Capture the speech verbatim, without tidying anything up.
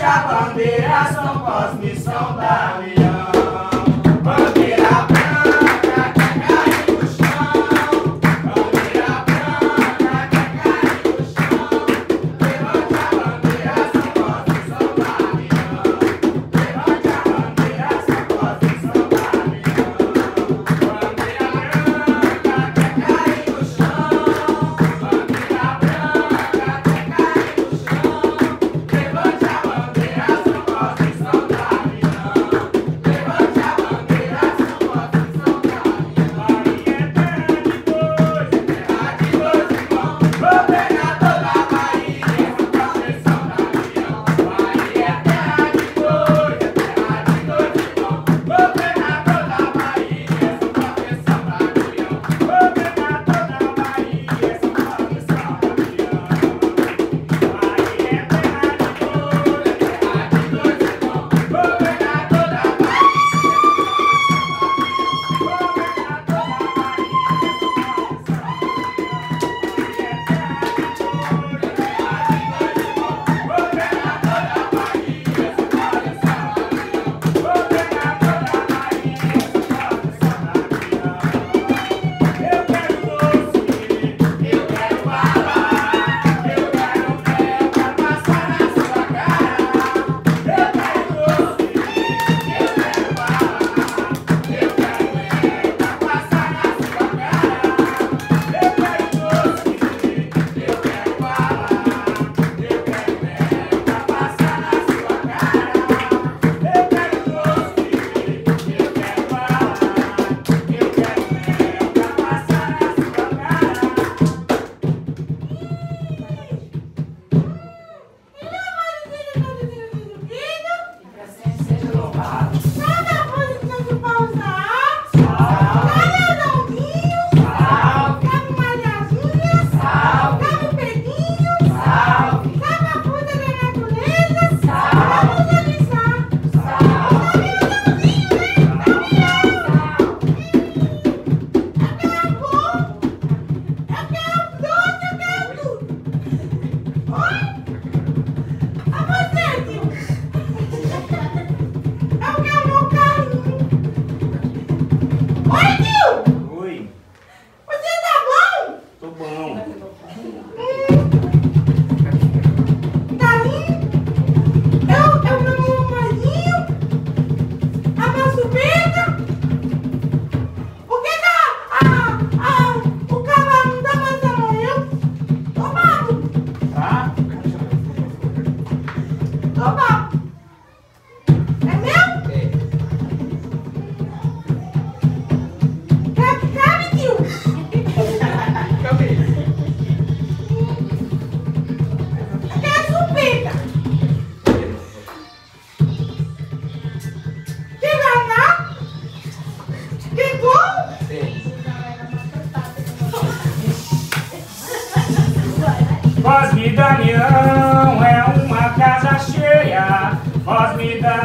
Levante a bandeira, São Cosme e São Damião. Bandeira branca quer cair no chão. Bandeira branca quer cair no chão. Levante a bandeira, São Cosme e São Damião. Levante a bandeira, São Cosme e São Damião. Bandeira branca quer cair no chão. Bandeira branca quer cair no chão. Levante a bandeira, São Cosme e São Damião. Levante a bandeira, São Cosme e São Damião. Bahia é terra de dois, é terra de dois irmãos. Governador da Bahia, São Cosme e São Damião. Governador da Bahia, São Cosme e São Damião. Bahia é terra de dois, é terra de dois irmãos. Governador da Bahia, Cosme Damião é uma casa cheia. Cosme Damião